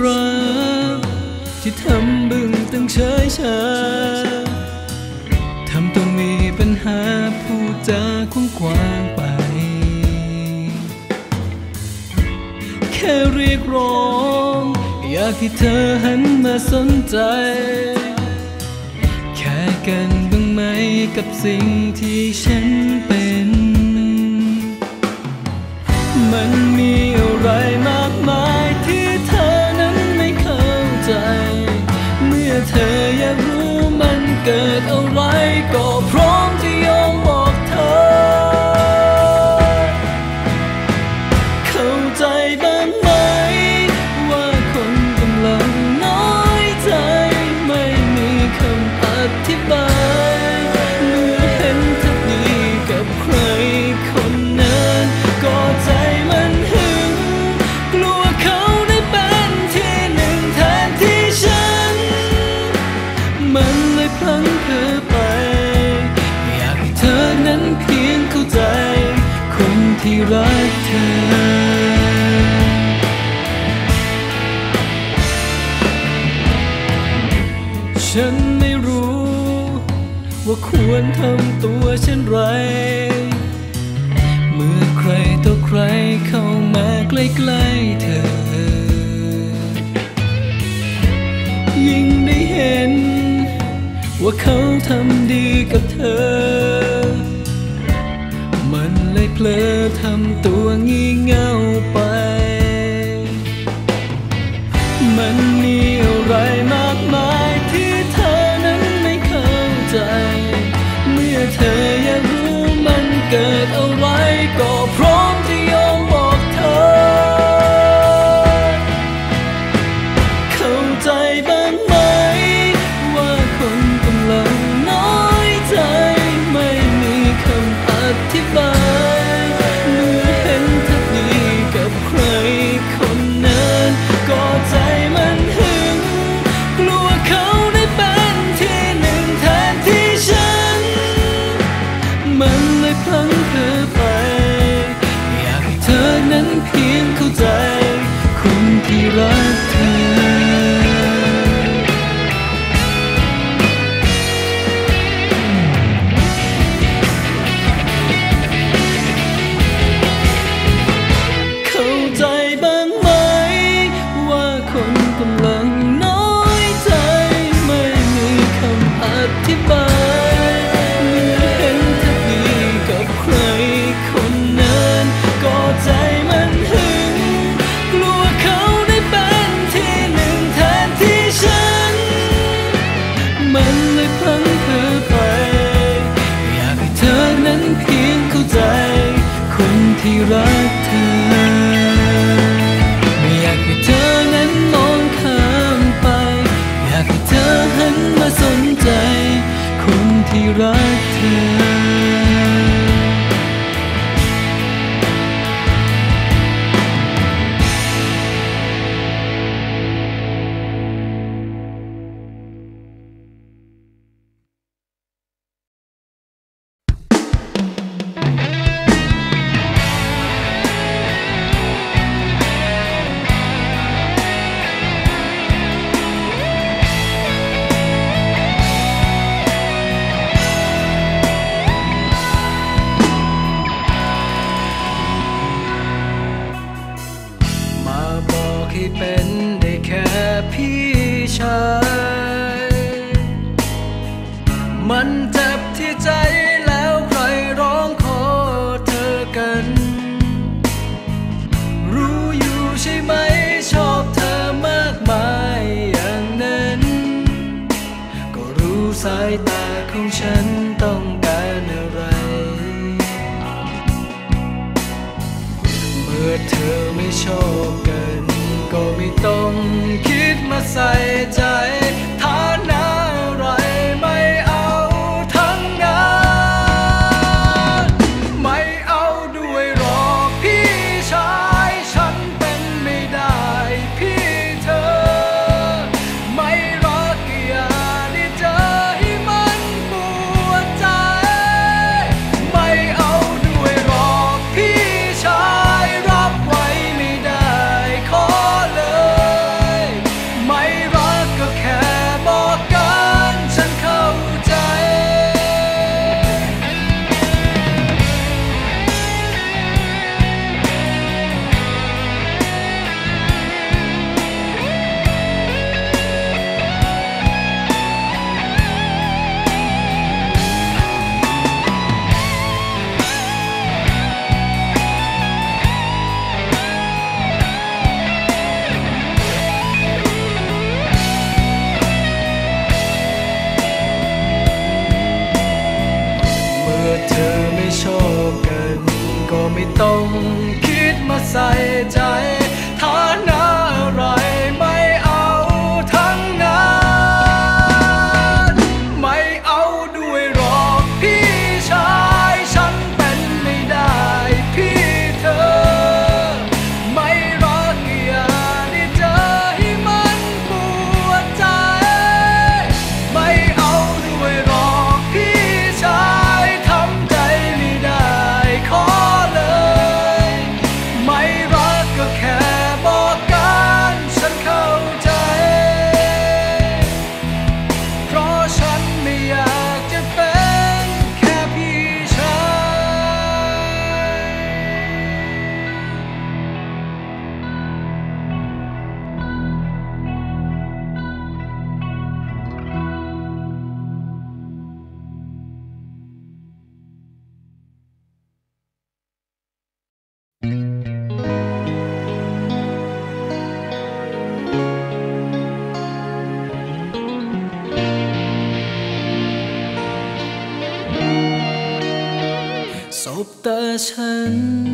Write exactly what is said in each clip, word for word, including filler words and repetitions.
รักที่ทำบึ้งตึงเฉยชาทำตัวมีปัญหาพูดจาคุ้งกว้างไปแค่เรียกร้องอยากให้เธอหันมาสนใจแค่กันบ้างไหมกับสิ่งที่ฉันเป็นมันมีอะไรมากมายที่เธอนั้นไม่เข้าใจเมื่อเธออยากรู้มันเกิดอะไรก็พร้อมจะยอมบอกเธอเข้าใจบ้างไหมว่าคนกำลังน้อยใจไม่มีคำอธิบายเมื่อเห็นเธอดีกับใครคนนั้นก็ใจมันหึงกลัวเขาได้เป็นที่หนึ่งแทนที่ฉันมันเลยพลั้งเธอไปอยากให้เธอนั้นเพียงเข้าใจคนที่รักเธอฉันไม่รู้ว่าควรทำตัวเช่นไรเมื่อใครต่อใครเข้ามาใกล้ๆเธอยิ่งได้เห็นว่าเขาทำดีกับเธอมันเลยเพลอทำตัวงี่เง่าไปมันมีอะไรมากมายที่เธอนั้นไม่เข้าใจเมื่อเธออยากรู้มันเกิดอะไรก็พร้อมจะยอมบอกเธอเข้าใจบ้างไหมว่าคนกำลังน้อยใจไม่มีคำอธิบายเมื่อเห็นเธอดีกับใครคนนั้นก็ใจมันหึงกลัวเขาได้เป็นที่หนึ่งแทนที่ฉันมันเลยพลั้งเธอไปอยากให้เธอนั้นเพียงเข้าใจคนที่รักเธอเข้าใจบ้างไหมว่าคนกำลังน้อยใจไม่มีคำอธิบายเมื่อเห็นเธอดีกับใครคนนั้นก็ใจมันหึงกลัวเขาได้เป็นที่หนึ่งแทนที่ฉันมันเลยพลั้งเธอไปอยากให้เธอนั้นเพียงเข้าใจคนที่รักเธอไม่อยากให้เธอนั้นมองข้ามไปอยากให้เธอหันมาสนใจคนที่รักเธอเป็นได้แค่พี่ชายมันเจ็บที่ใจแล้วใครร้องขอเธอกันรู้อยู่ใช่ไหมชอบเธอมากมายอย่างนั้นก็รู้สายตาของฉันต้องการอะไรเมื่อเธอไม่ชอบกันก็ไม่ต้องคิดมาใส่ใจฐานะอะไรไม่เอาทั้งนั้นไม่เอาด้วยหรอกพี่ชายฉันเป็นไม่ได้พี่เธอไม่รักอย่าได้เจอให้มันปวดใจไม่เอาด้วยหรอกพี่ชายรับไว้ไม่ได้ขอเลยบตาฉัน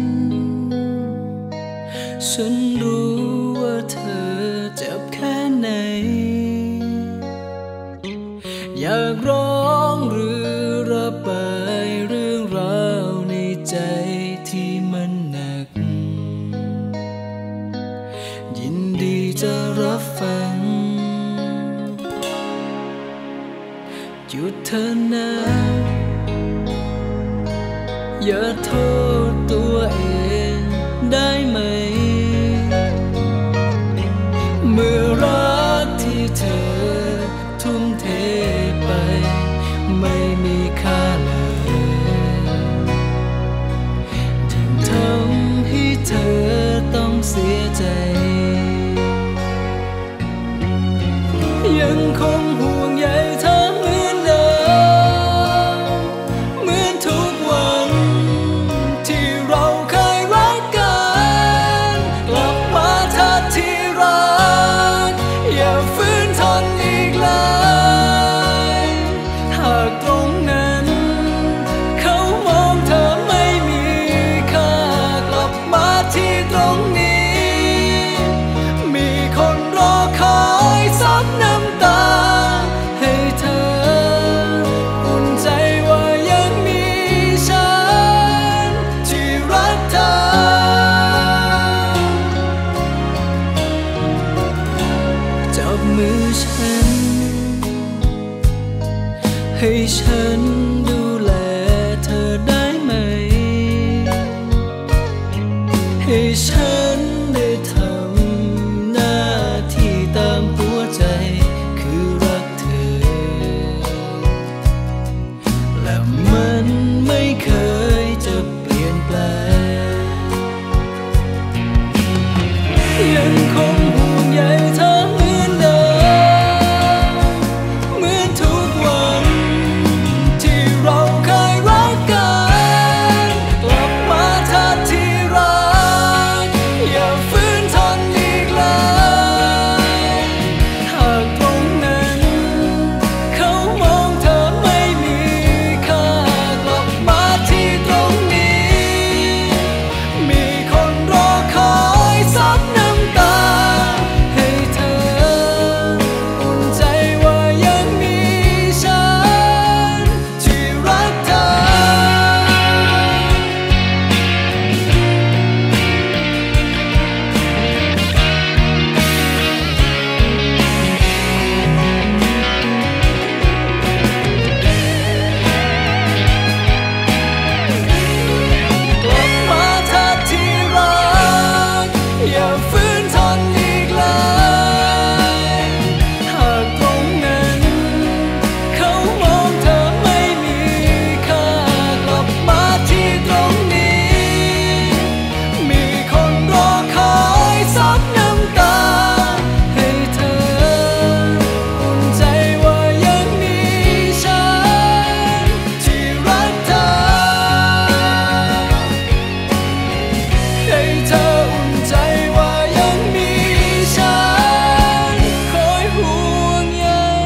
ฉันรู้ว่าเธอเจ็บแค่ไหนอยากร้องหรือระบายเรื่องราวในใจที่มันหนักยินดีจะรับฟังหยุดเธอนะอย่าโทษตัวเองได้ไหมเมื่อรักที่เธอทุ่มเทไปไม่มีค่าเลยยิ่งทำให้เธอต้องเสียใจยังคงห่วงใยเธอเหมือนเดิมเหมือนทุกวันที่เราเคยรักกันกลับมาถ้าที่รักอย่าฝืนทนอีกเลยหากตรงนั้นเขามองเธอไม่มีค่ากลับมาที่ตรงนี้มีคนรอคอยซับน้ำตาให้เธออุ่นใจว่ายังมีฉันที่รักเธอจับมือฉันให้ฉันดูแลเธอได้ไหมให้ฉันได้ทำหน้าที่ตามหัวใจคือรักเธอและมันไม่เคยจะเปลี่ยนแปลงยังคงห่วงใยเธอเหมือนเดิมเหมือนทุกวันที่เราเคยรักกันกลับมาถ้าที่รักอย่าฝืนทนอีกเลยหากตรงนั้นเขามองเธอไม่มีค่ากลับมาที่ตรงนี้มีคนรอคอยซับน้ำตาให้เธออุ่นใจว่ายังมีฉันที่รักเธอกลับมาถ้าที่รักอย่าฝืนทนอีกเลยหากตรงนั้นเขามองเธอไม่มีค่ากลับมาที่ตรงนี้มีคนรอคอยซับน้ำตาให้เธออุ่นใจว่ายังมีฉันที่รักเธอให้เธออุ่นใจว่ายังมีฉันคอยห่วงใย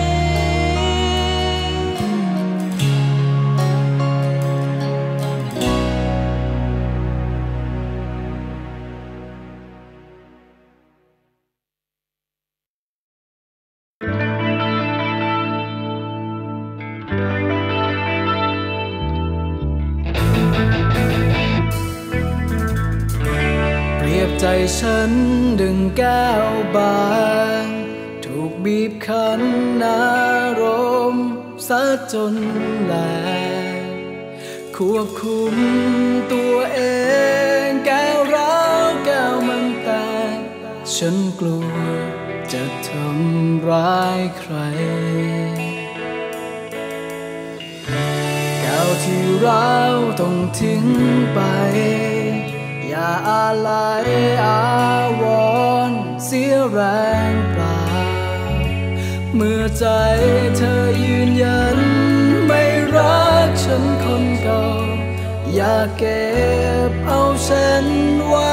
เปรียบใจฉันดึงแก้วบางถูกบีบคั้นอารมณ์ซะจนแหลกควบคุมตัวเองแก้วร้าวแก้วมันแตกฉันกลัวจะทำร้ายใครแก้วที่ร้าวต้องทิ้งไปอย่าอาลัยอาวรณ์เสียแรงเปล่าเมื่อใจเธอยืนยันไม่รักฉันคนเก่าอย่าเก็บเอาฉันไว้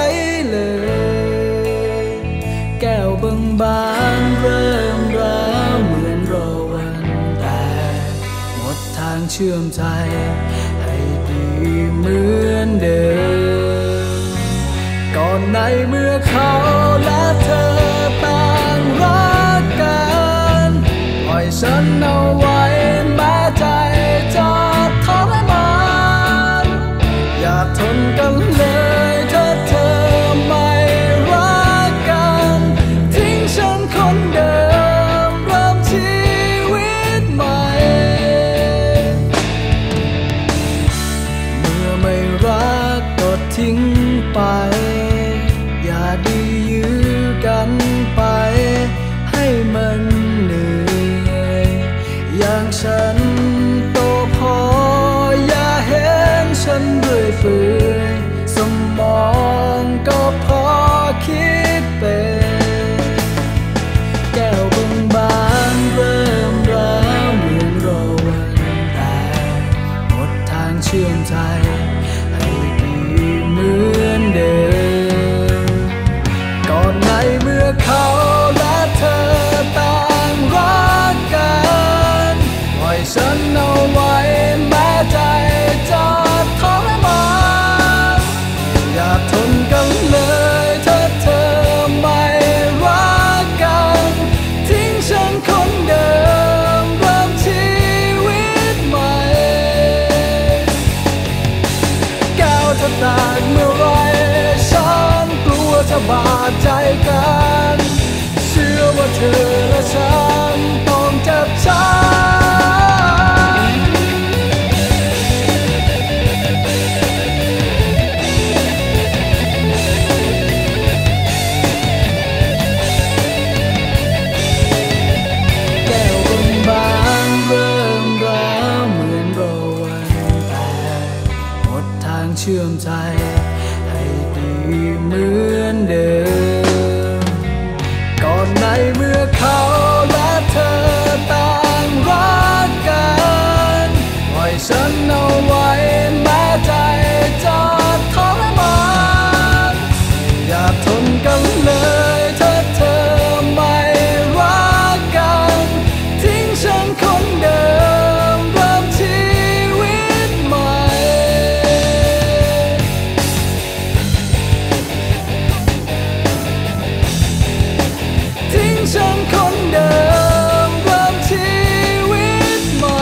เลยแก้วเบิ่งบานเริ่มร้าวเหมือนรอวันแต่หมดทางเชื่อมใจให้ดีเหมือนเดิมก่อนในเมื่อเขาและเธอต่างรักกันปล่อยฉันเอาไว้แม้ใจจะทรมานอย่าทนกันเลยถ้าเธอไม่รักกันทิ้งฉันคนเดิมเริ่มชีวิตใหม่เมื่อไม่รักก็ทิ้งไปอย่าดียื้อกันไปให้มันเหนื่อยอย่างฉันโตพออย่าเห็นฉันเรื่อยเปื่อยสมองก็พอคิดเป็นแก้วบางบานเริ่มร้าวเหมือนรอวันแต่หมดทางเชื่อมใจให้ดีเหมือนเดิมก่อนในเมื่อเขาและเธอต่างรักกันปล่อยฉันเอาไว้แม้ใจจะทรมานอย่าทนกันเลยถ้าเธอไม่รักกันทิ้งฉันคนเดิมเริ่มชีวิตใหม่แก้วจะแตกเมื่อไรฉันกลัวจะบาดใจกันเชื่อว่าเธอและฉันต้องเจ็บช้ำแก้วบางๆเริ่มร้าวเหมือนรอวันแต่หมดทางเชื่อมใจให้ดีเหมือนเดิมก่อนในเมื่อเขาและเธอต่างรักกันปล่อยฉันเอาไว้แม้ใจจะทรมานอย่าทนกันเลยถ้าเธอไม่รักกันทิ้งฉันคนเดิมเริ่มชีวิตใหม่ทิ้งฉันคนเดิมเริ่มชีวิตใหม่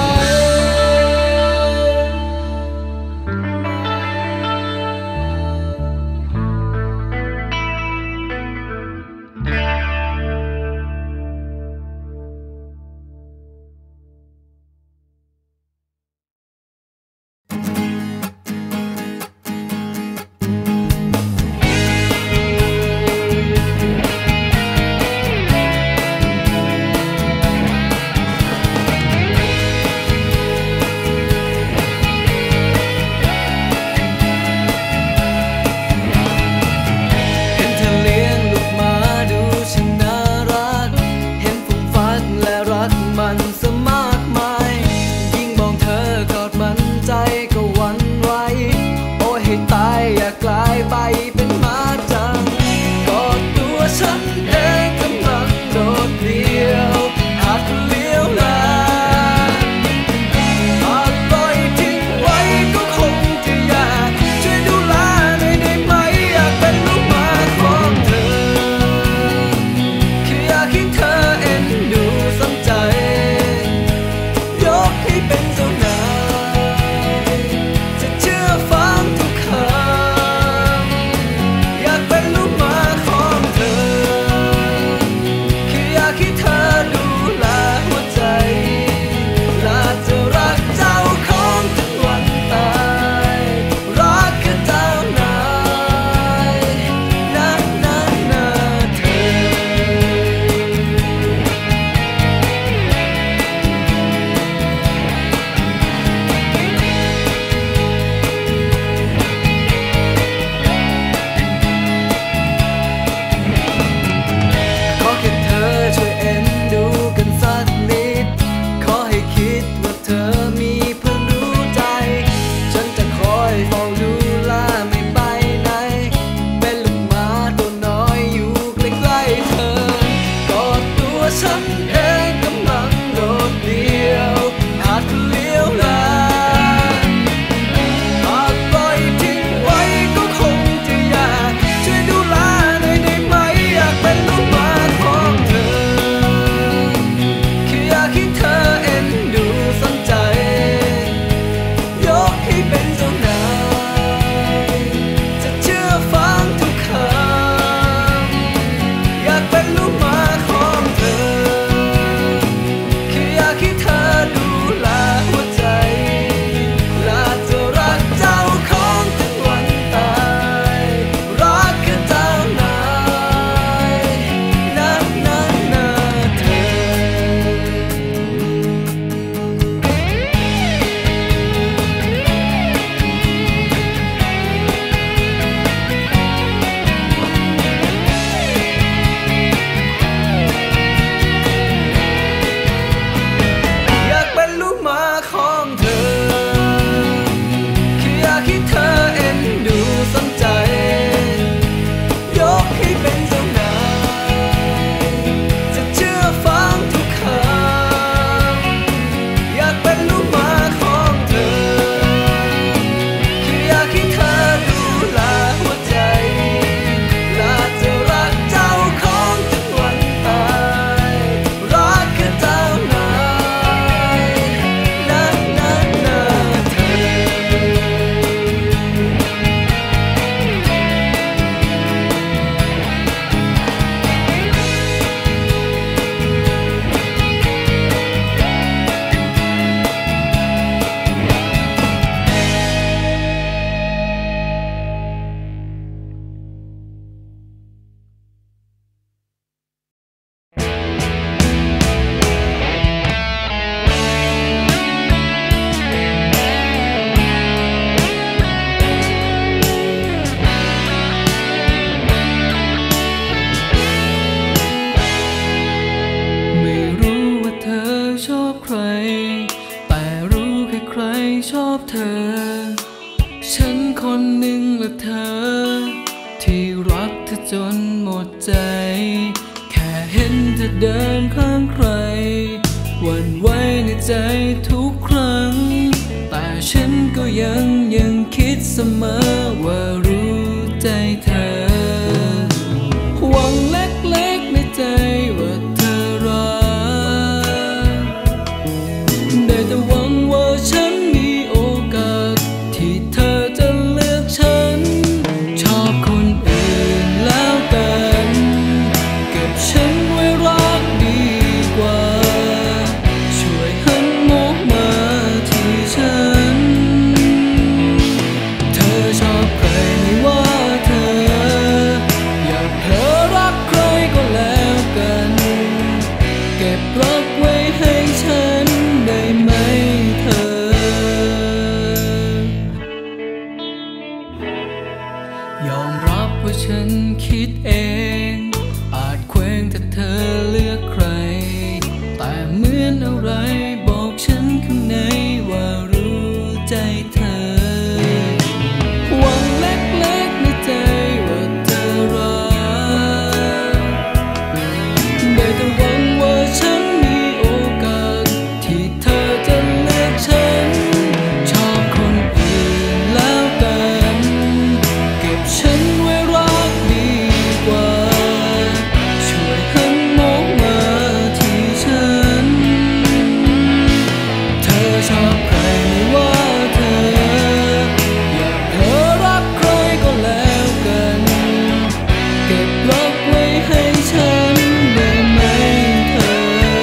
เห็นเธอเลี้ยงลูกหมาดูฉันน่ารักเห็นผมฟักและรักมันซะมากมายยิ่งมองเธอกอดมันใจก็หวั่นไหวโอ้ยให้ตายอยากกลายไปเป็นหมาจังกอดตัวฉันเองกำลังโดดเดี่ยวหากคนเลี้ยวแลหากปล่อยทิ้งไว้ก็คงจะยากช่วยดูแลหน่อยได้ไหมอยากเป็นลูกหมาของเธอแค่อยากให้เธอเอ็นดูสนใจยกให้เป็นเจ้านายจะเชื่อฟังทุกคำอยากเป็นลูกหมาของเธอแค่อยากให้เธอดูแลหัวใจและจะรักเจ้าของจนวันตายรักแค่เจ้านายนะนะนะเธอ ขอแค่เธอช่วยเอ็นดูกันสักนิดขอให้คิดว่าเธอมีเพื่อนรู้ใจ ฉันจะคอยเฝ้าดูแลไม่ไปไหนเป็นลูกหมาตัวน้อยอยู่ใกล้ๆเธอกอดตัวฉันเองกำลังโดดเดี่ยวหากเลี้ยวแลหากปล่างใครหวั่นไหวในใจทุกครั้งแต่ฉันก็ยังยังคิดเสมอว่ารู้ใจเธอหวังเล็กๆในใจว่าเธอรักได้แต่หวังว่าฉันมีโอกาสที่เธอจะเลือกฉันชอบคนอื่นแล้วกันเก็บฉันไว้รักดีกว่าช่วยหันมองมาที่ฉันเธอชอบใครไม่ว่าเธออยากเธอรักใครก็แล้วกันเก็บรักไว้ให้ฉันได้ไหมเธอยอมรับว่าฉันคิดเองอาจเคว้งถ้าเธอเลือกใครแต่เหมือนอะไรบอกฉันข้างในว่ารู้ใจเธอหวังเล็กๆในใจว่าเธอรักได้แต่หวังว่าฉันมีโอกาสที่เธอจะเลือกฉันชอบคนอื่นแล้วกันเก็บฉันไว้รักดีกว่าช่วยหันมองมาที่ฉันเธอชอบใครไม่ว่าเธออยากเธอรักใครก็แล้วกันเก็บรักไว้ให้ฉันได้ไหมเธอ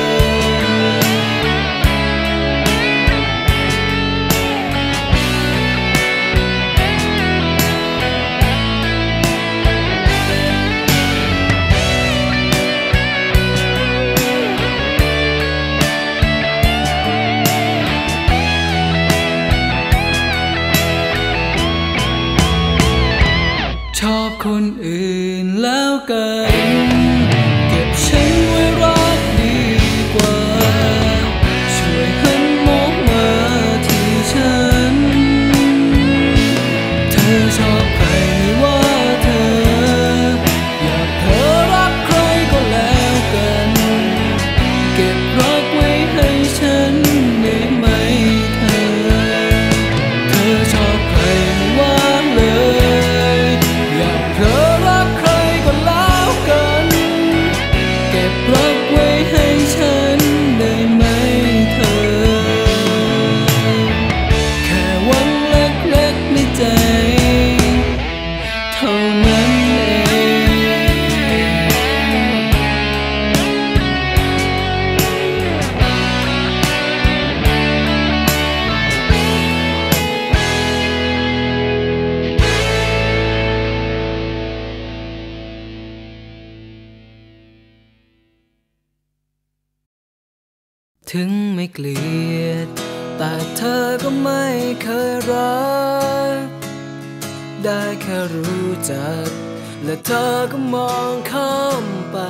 ชอบคนอื่นแล้วกันเก็บฉันไว้รักดีกว่าช่วยหันมองมาที่ฉันเธอชอบใครไม่ว่าเธออยากเธอรักใครก็แล้วกันเก็บรักไว้ให้ฉันได้ไหมเธอเธอชอบใครไม่ว่าเลยอยากเธอรักใครก็แล้วกันเก็บรักไว้ให้ฉันได้ไหมเธอแค่หวังเล็กๆในใจเท่านั้นเองถึงไม่เกลียดแต่เธอก็ไม่เคยรักได้แค่รู้จักและเธอก็มองข้ามไป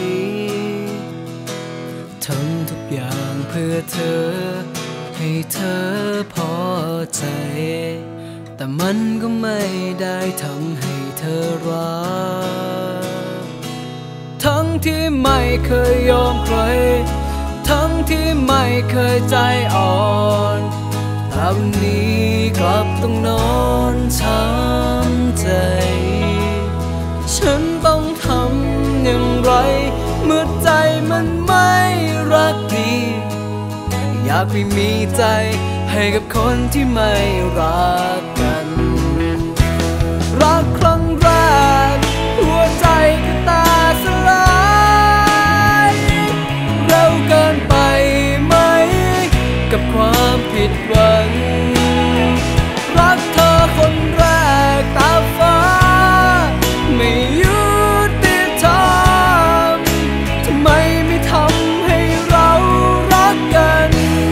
ทำทุกอย่างเพื่อเธอให้เธอพอใจแต่มันก็ไม่ได้ทำให้เธอรักทั้งที่ไม่เคยยอมใครทั้งที่ไม่เคยใจอ่อนแต่วันนี้กลับต้องนอนช้ำใจฉันต้องทำอย่างไรเมื่อใจมันไม่รักดีอยากไม่มีใจให้กับคนที่ไม่รักกันรักครั้งแรกหัวใจก็ตาสลายเร็วเกินไปไหมกับความผิดหวังรักเธอคนแรกตาฟ้าไม่ยุติธรรมทำไมไม่ทำให้เรารักกัน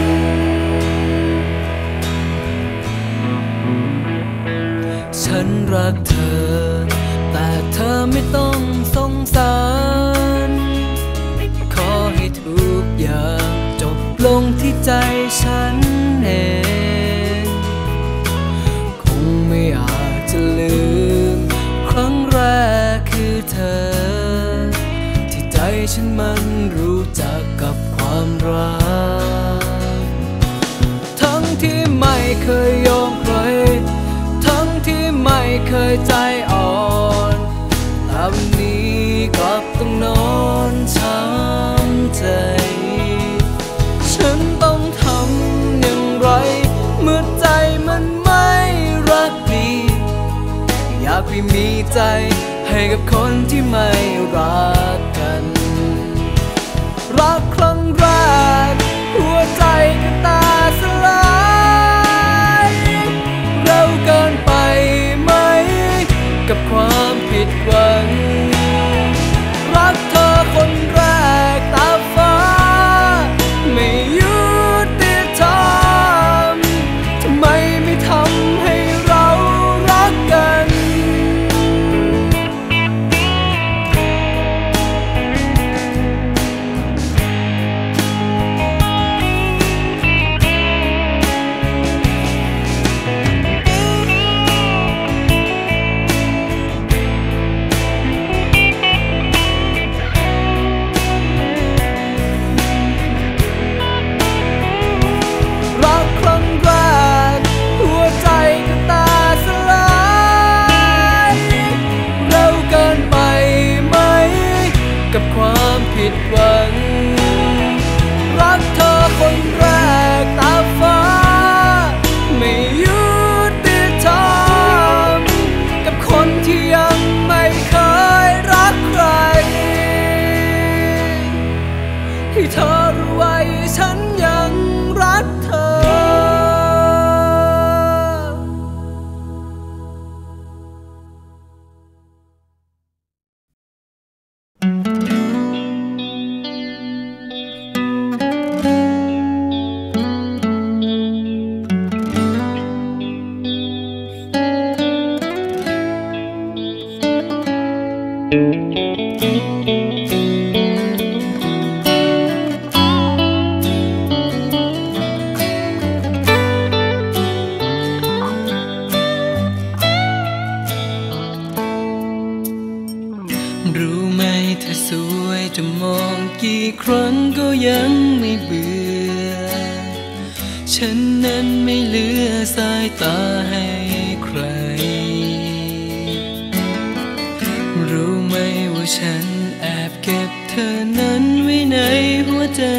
ฉันรักเธอแต่เธอไม่ต้องสงสารขอให้ทุกอย่างจบลงที่ใจฉันเองคงไม่อาจจะลืมครั้งแรกคือเธอที่ใจฉันมันรู้จักกับยใจอ่อนแต่วันนี้กลับต้องนอนช้ำใจฉันต้องทำอย่างไรเมื่อใจมันไม่รักดีอยากไปมีใจให้กับคนที่ไม่รักกันรักครั้งแรกหัวใจก็ตาสลายเร็วเกินไปไหมกับความผิดหวังรักเธอคนแรกตาฟ้าไม่ยุติธรรมทำไมไม่ทำให้เรารักกันกับความผิดหวังรักเธอคนแรกตาฟ้าไม่ยุติธรรมกับคนที่ยังไม่เคยรักใครให้เธอรู้ไว้ฉันยังรักเธอรู้ไหมเธอสวยจะมองกี่ครั้งก็ยังไม่เบื่อฉันนั้นไม่เหลือสายตาให้ใครรู้ไหมว่าฉันแอบเก็บเธอนั้นไว้ในหัวใจ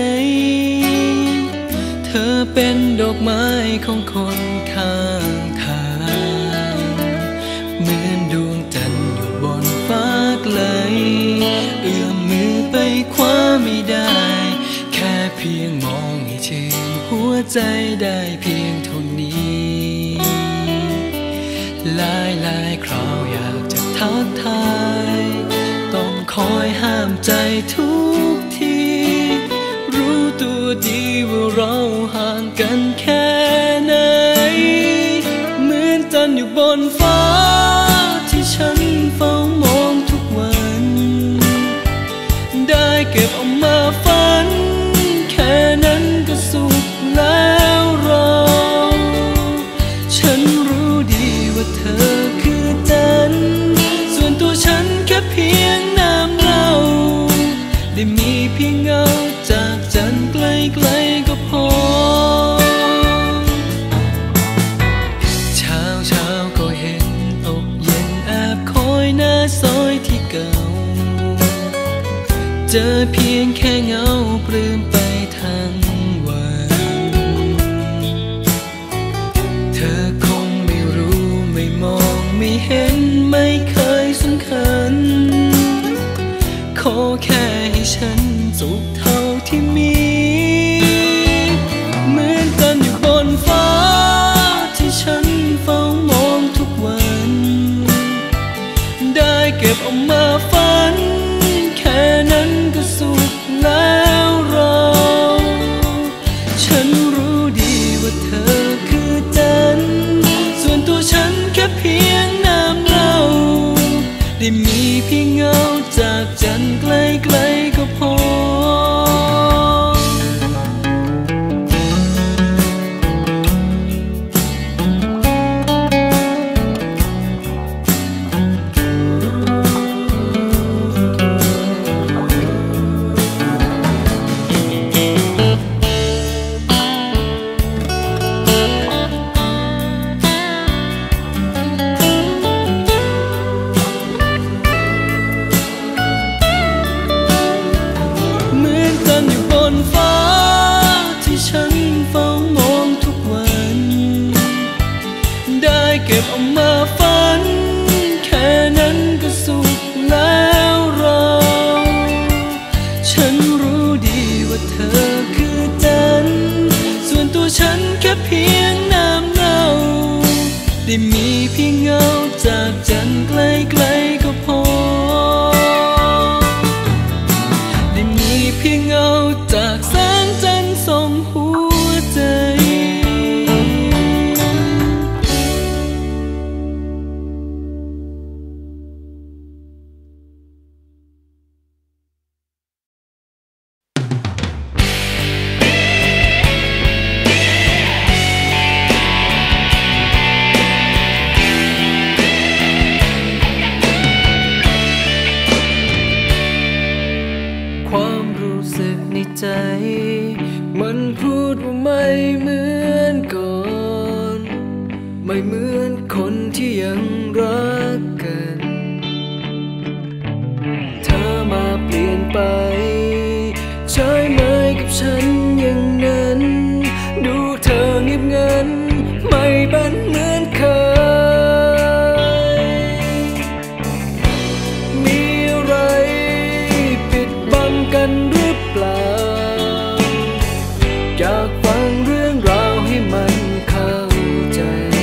เธอเป็นดอกไม้ของคนข้างทางเหมือนดวงจันทร์อยู่บนฟ้าไกลเอื้อมมือไปคว้าไม่ได้แค่เพียงมองให้ชื่นหัวใจได้เพียงเท่านี้หลายหลายคราวอยากจะทักทายต้องคอยห้ามใจทุกทีรู้ตัวดีว่าเราห่างกันแค่ไหนเหมือนจันทร์อยู่บนฟ้าที่ฉันเฝ้ามองทุกวันได้เก็บเอามาฝันแค่นั้นก็สุขแล้วเราฉันรู้ดีว่าเธอคือจันทร์ส่วนตัวฉันแค่เพียงน้ำเงาได้มีเพียงเงาจากจันทร์ไกลๆก็พอเช้าเช้าก็เห็นตกเย็นแอบคอยหน้าซอยที่เก่าเจอเพียงแค่เงาปลื้มไปทั้งวันเธอคงไม่รู้ไม่มองไม่เห็นไม่เคยสำคัญขอแค่ให้ฉันสุขเท่าที่มีเหมือนจันทร์อยู่บนฟ้าที่ฉันเฝ้ามองทุกวันได้เก็บเอามาฝันแค่นั้นก็สุขแล้วเราฉันรู้ดีว่าเธอคือจันทร์ส่วนตัวฉันแค่เพียงน้ำเงาได้มีเพียงเงาจากจันทร์ไกลๆก็พอมันพูดว่าไม่เหมือนก่อน ไม่เหมือนคนที่ยังรักกันเธอมาเปลี่ยนไปใช่ไหมกับฉันอย่างนั้นดูเธอเงียบงันไม่เป็นเหมือนเคยมีอะไรปิดบังกันหรือเปล่าอยากฟังเรื่องราวให้มันเข้าใจ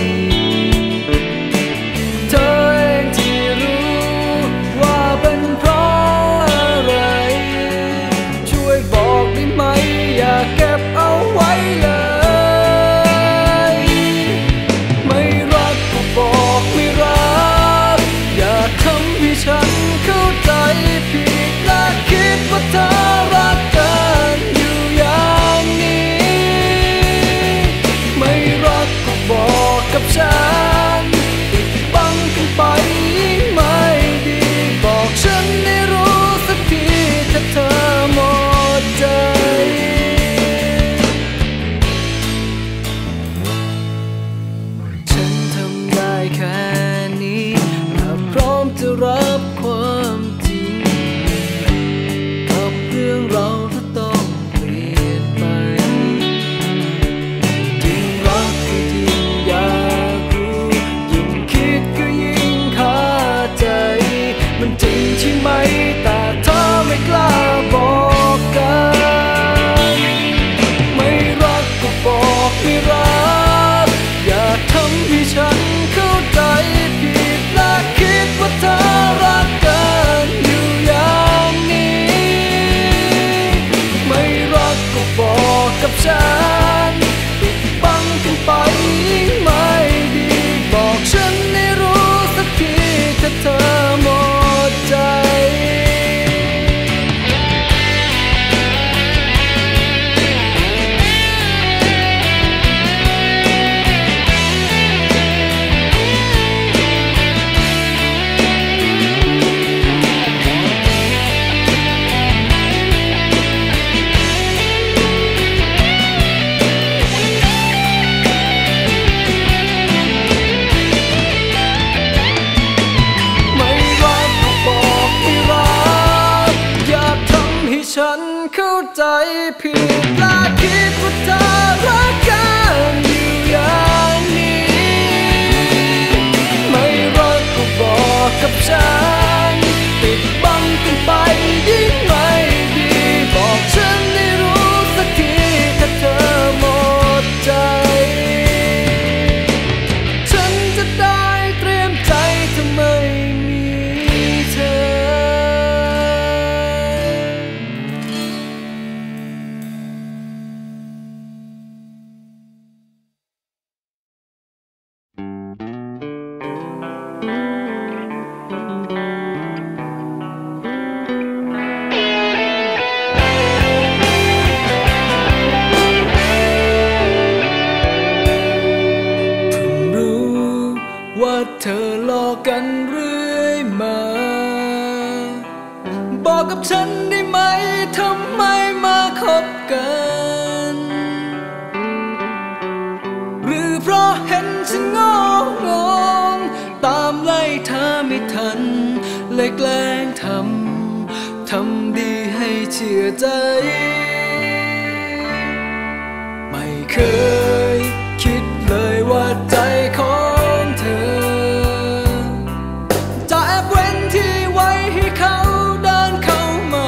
เธอเองที่รู้ว่าเป็นเพราะอะไรช่วยบอกได้ไหมอย่าเก็บเอาไว้เลยไม่รักก็บอกไม่รักอย่าทำให้ฉันเข้าใจผิดและคิดว่าเธอรักกันอยู่อย่างนี้ไม่รักก็บอกกับฉันปิดบังกันไปไม่ดีบอกฉันให้รู้สักทีถ้าเธอหมดใจฉันทำได้แค่นี้ถ้าพร้อมจะรับความจริงกับเรื่องเราที่ต้องเปลี่ยนไปยิ่งรักก็ยิ่งอยากรู้ยิ่งคิดก็ยิ่งคาใจมันจริงใช่ไหมแต่เธอไม่กล้าบอกกันไม่รักก็บอกไม่รักอย่าทำให้ฉันเข้าใจผิดและคิดว่าเธอรักกันอยู่อย่างนี้ไม่รักก็บอกกับฉันปิดบังกันไปไม่ดีบอกฉันให้รู้สักทีถ้าเธอหมดใจฉันเข้าใจผิดและคิดว่าเธอรักกันอยู่อย่างนี้ไม่รักก็บอกกับฉันปิดบังกันไปยิ่งไม่ดีบอกฉันให้รู้สักทีถ้าเธอหมดใจฉันจะได้เตรียมใจถ้าไม่มีเธอว่าเธอหลอกกันเรื่อยมาบอกกับฉันได้ไหมทำไมมาคบกันหรือเพราะเห็นฉันงงงตามไล่เธอไม่ทันเลยแกล้งทำทำดีให้เชื่อใจไม่เคยคิดเลยว่าใจของเธอจะแอบเว้นที่ไว้ให้เขาเดินเข้ามา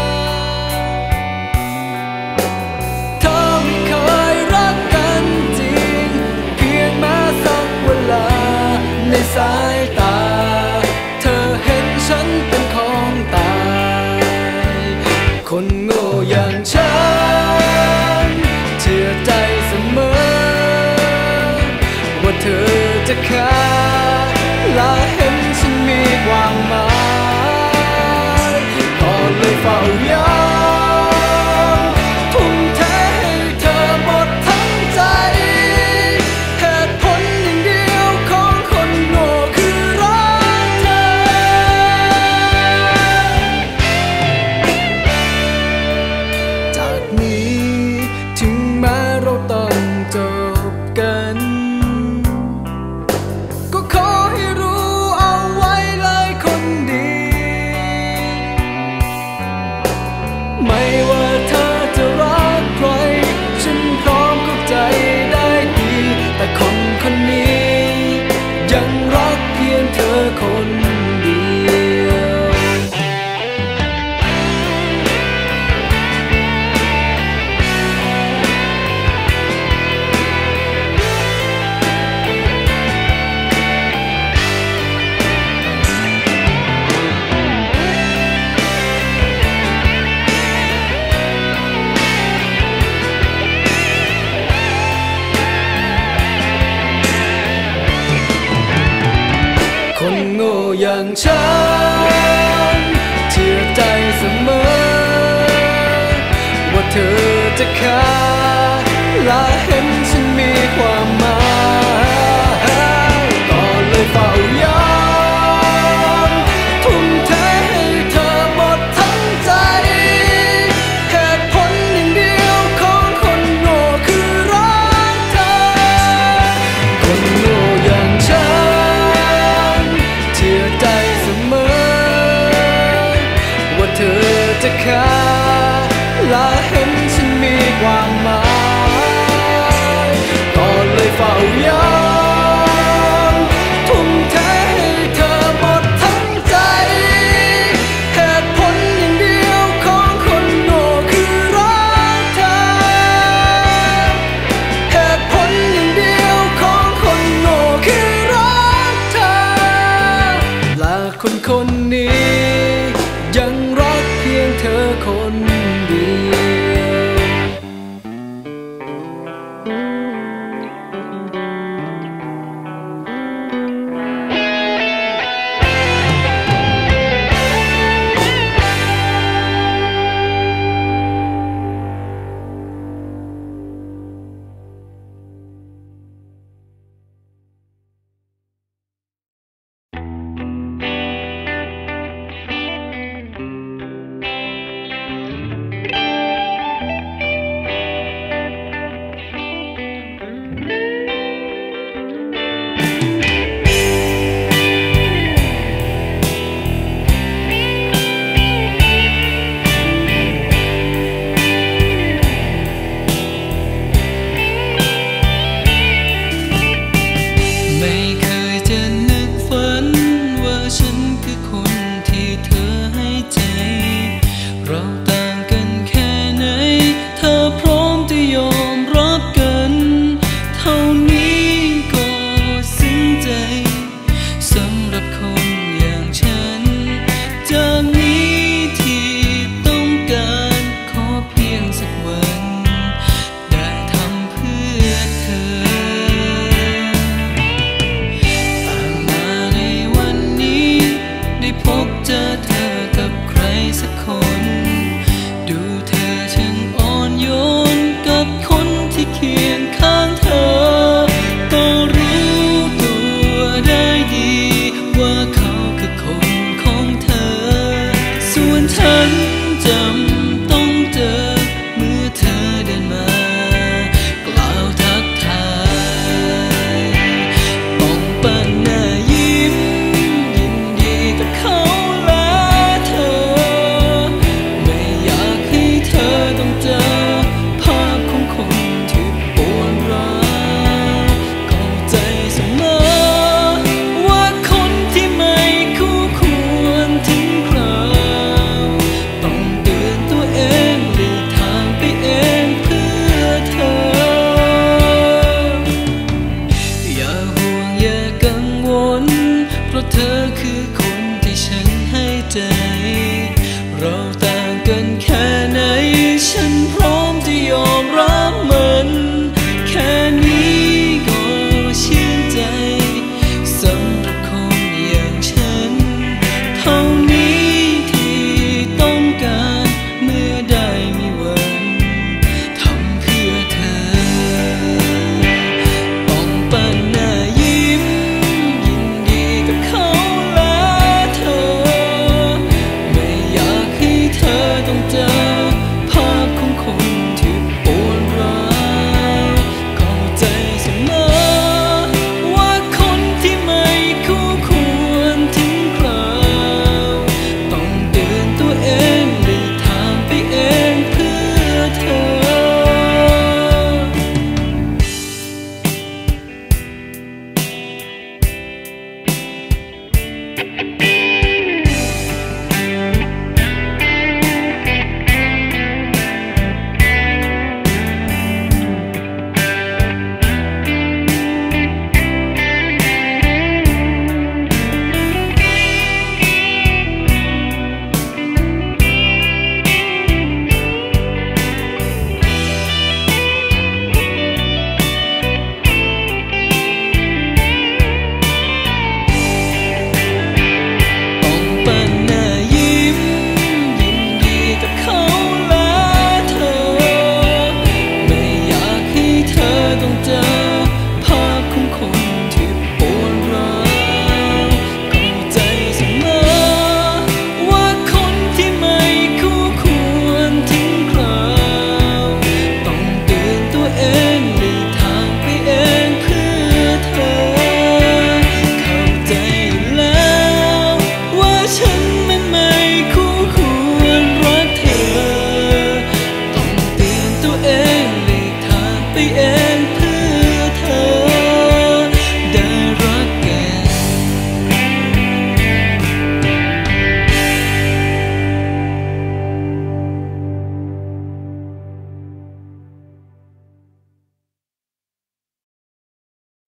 เธอไม่เคยรักกันจริงเพียงแม้สักเวลาในสายตาเธอเห็นฉันเป็นของตายคนโง่อย่างฉันเชื่อใจเสมอว่าเธอจะฆ่าและเห็นฉันมีความหมายก็เลยเฝ้ายอมทุ่มเทให้เธอหมดทั้งใจเหตุผลอย่างเดียวของคนโง่คือฉันเชื่อใจเสมอว่าเธอจะค่าและเห็นฉันมีความหมายก็เลยเฝ้าย้อนทุ่มเทให้เธอหมดทั้งใจเหตุผลอย่างเดียวของคนโง่คือรักเธอคนโง่อย่างฉันเชื่อใจเสมอว่าเธอจะค่าและเห็นฉันมีความหมาย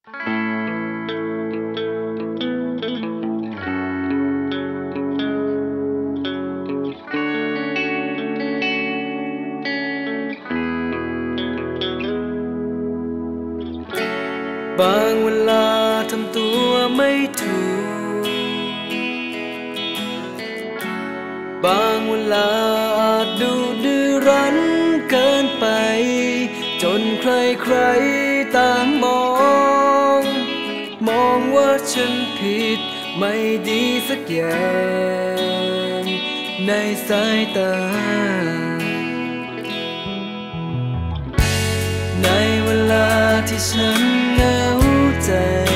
บางเวลาทำตัวไม่ถูกบางเวลาอาจดูดื้อรั้นเกินไปจนใครๆต่างมองมองว่าฉันผิดไม่ดีสักอย่างในสายตาในเวลาที่ฉันเหงาใจ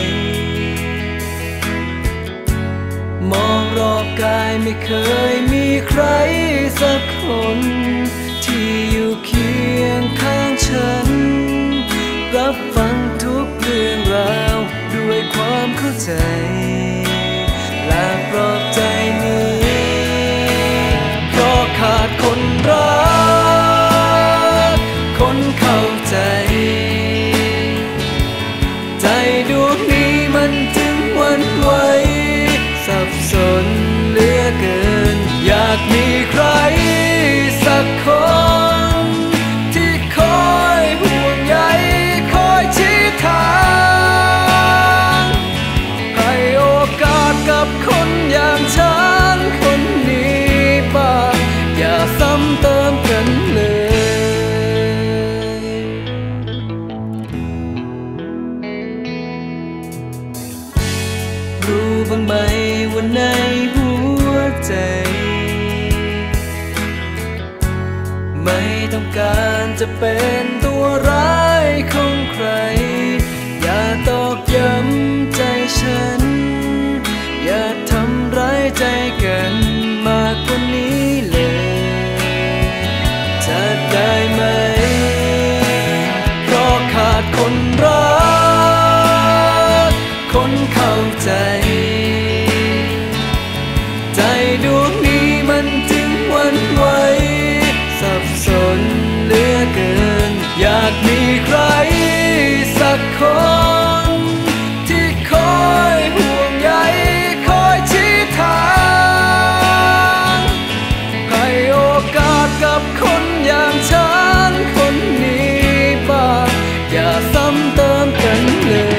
มองรอบกายไม่เคยมีใครสักคนที่อยู่เคียงข้างฉันรับฟังทุกเรื่องราวด้วยความเข้าใจและปลอบใจนี้เพราะขาดคนรักคนเข้าใจใจดวงนี้มันจึงหวั่นไหวสับสนเหลือเกินอยากมีใครสักคนที่คอยห่วงใยคอยชี้ทางให้โอกาสกับคนอย่างฉันคนนี้บ้างอย่าซ้ำเติมกันเลยรู้บ้างไหมว่าในหัวใจไม่ต้องการจะเป็นตัวร้ายของใครอย่าตอกย้ำใจฉันอย่าทำร้ายใจกันมากกว่านี้เลยจะได้ไหมเพราะขาดคนรักคนเข้าใจใจดวงนี้มันจึงหวั่นไหวสับสนเหลือเกินอยากมีใครสักคนที่คอยห่วงใยคอยชี้ทางให้โอกาสกับคนอย่างฉันคนนี้บ้างอย่าซ้ำเติมกันเลย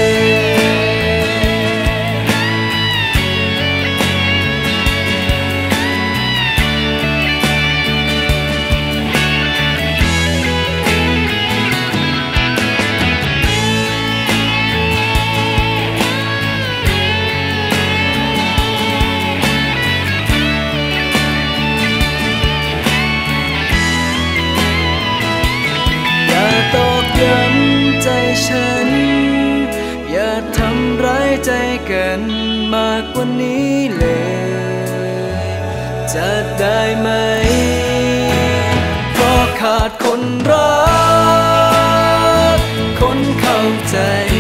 ตอกย้ำใจฉันอย่าทำร้ายใจกันมากกว่านี้เลยจะได้ไหมเพราะขาดคนรักคนเข้าใจ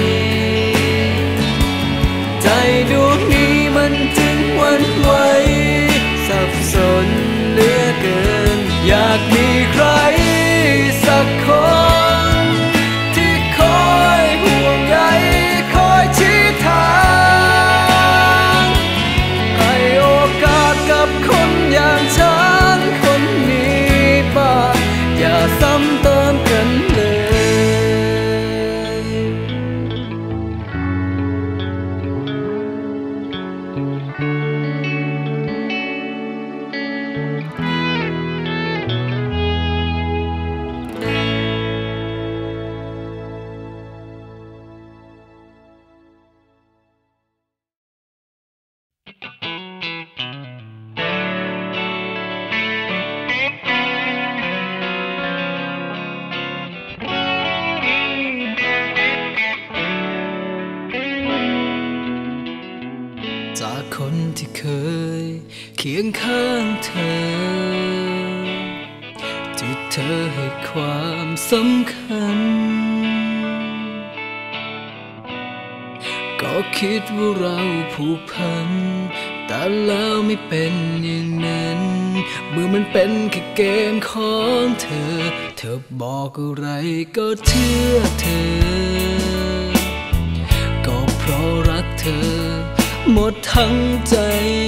ใจดวงนี้มันจึงหวั่นไหวสับสนเหลือเกินอยากมีใครสักคนที่คอยห่วงใยคอยชี้ทางให้โอกาสกับคนอย่างฉันคนนี้บ้างอย่าซ้ำเติมกันเลย คนที่เคยเคียงข้างเธอที่เธอให้ความสำคัญก็คิดว่าเราผูกพันแต่แล้วไม่เป็นอย่างนั้นเมื่อมันเป็นแค่เกมของเธอเธอบอกอะไรก็เชื่อเธอราะรักเธอหมดทั้งใจ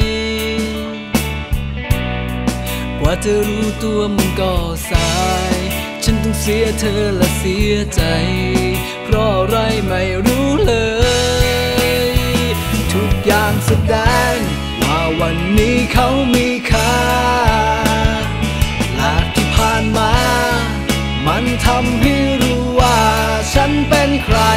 กว่าจะรู้ตัวมันก็สายฉันต้องเสียเธอและเสียใจเพราะอะไรไม่รู้เลยทุกอย่างแสดงว่าวันนี้เขามีค่าและที่ผ่านมามันทำให้รู้ว่าฉันเป็นใคร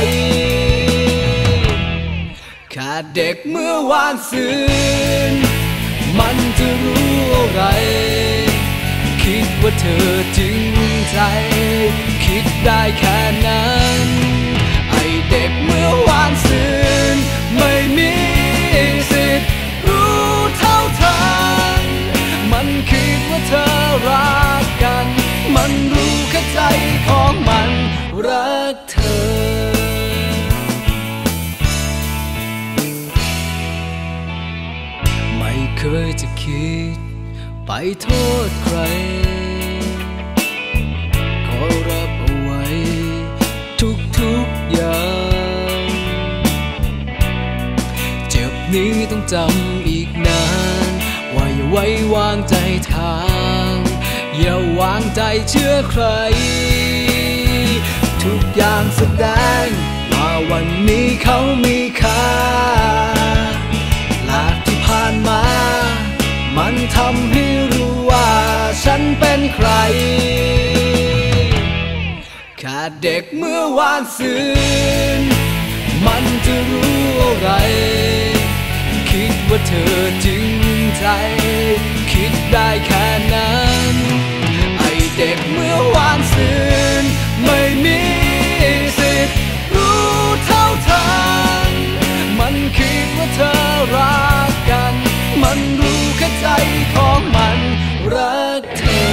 แค่เด็กเมื่อวานซืนมันจะรู้อะไรคิดว่าเธอจริงใจคิดได้แค่นั้นไอเด็กเมื่อวานซืนไม่มีสิทธิ์รู้เท่าทันมันคิดว่าเธอรักกันมันรู้แค่ใจของมันรักเธอไม่เคยจะคิดไปโทษใครขอรับเอาไว้ทุกๆอย่างเจ็บนี้ต้องจำอีกนานว่าอย่าไว้วางใจทางอย่าวางใจเชื่อใครทุกอย่างแสดงว่าวันนี้เขามีค่าและที่ผ่านมามันทำให้รู้ว่าฉันเป็นใครแค่เด็กเมื่อวานซืนมันจะรู้อะไรคิดว่าเธอจริงใจคิดได้แค่นั้นไอเด็กเมื่อวานซืนไม่มีสิทธิ์รู้เท่าทันมันคิดว่าเธอรักกันมันรู้แค่ใจของมันรักเธอ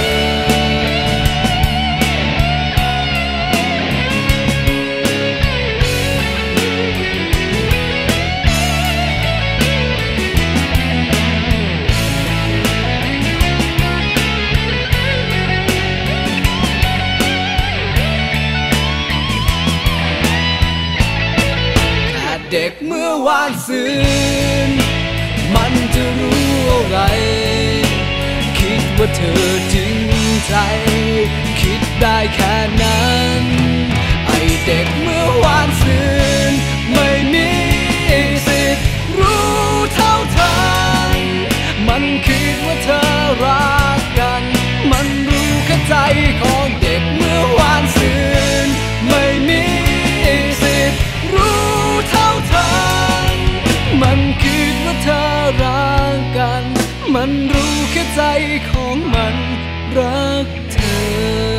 เด็กเมื่อวานซืนมันจะรู้อะไรคิดว่าเธอจริงใจคิดได้แค่นั้นไอเด็กเมื่อวานซืนไม่มีสิทธิ์รู้เท่าทันมันคิดว่าเธอรักกันมันรู้แค่ใจของเด็กเมื่อวานซืนไม่มีสิทธิ์รู้เท่าทันมันคิดว่าเธอรักกันมันรู้แค่ใจของมันรักเธอ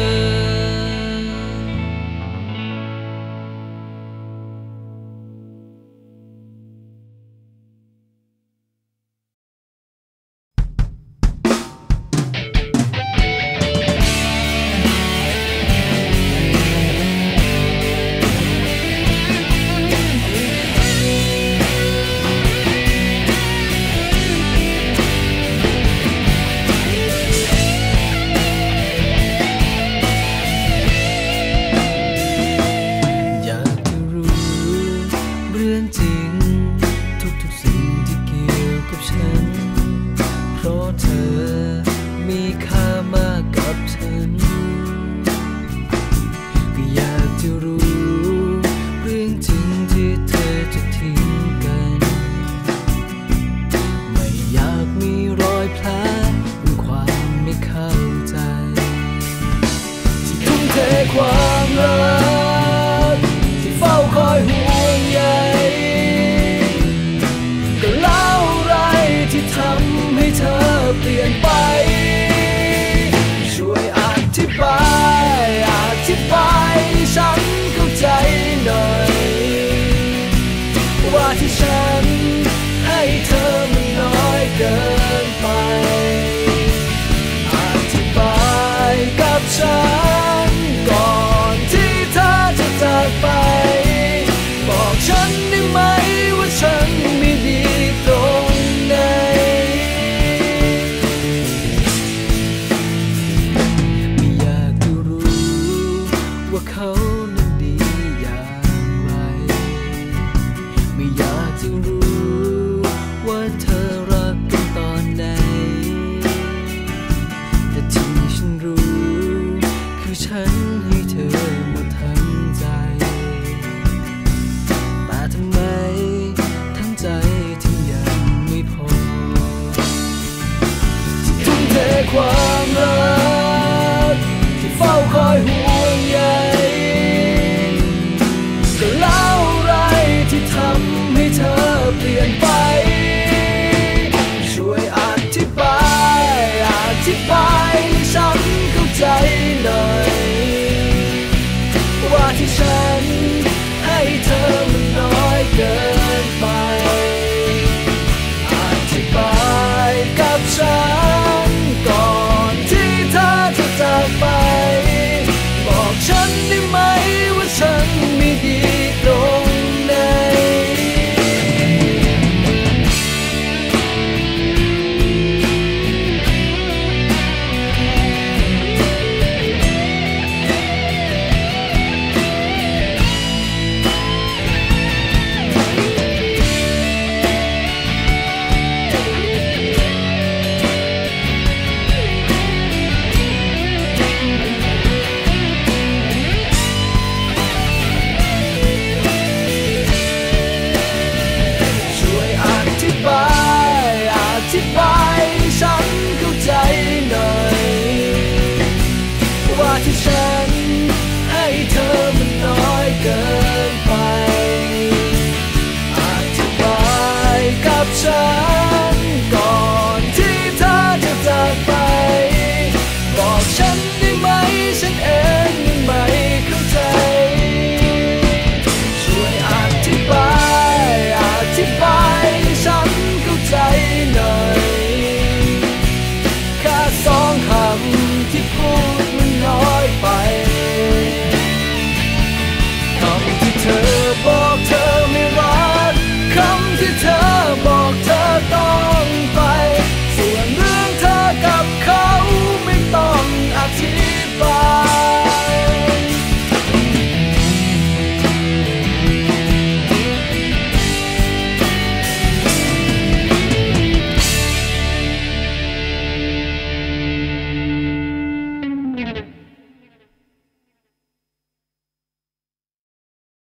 ความรักที่เฝ้าคอยห่วงใยก็เล่าอะไรที่ทำให้เธอเปลี่ยนไปช่วยอธิบายอธิบายให้ฉันเข้าใจหน่อยว่าที่ฉันให้เธอมันน้อยเกินไปอธิบายกับฉันไปบอกฉันได้ไหมว่าฉันไม่ดีตรงไหนไม่อยากจะรู้ว่าเขา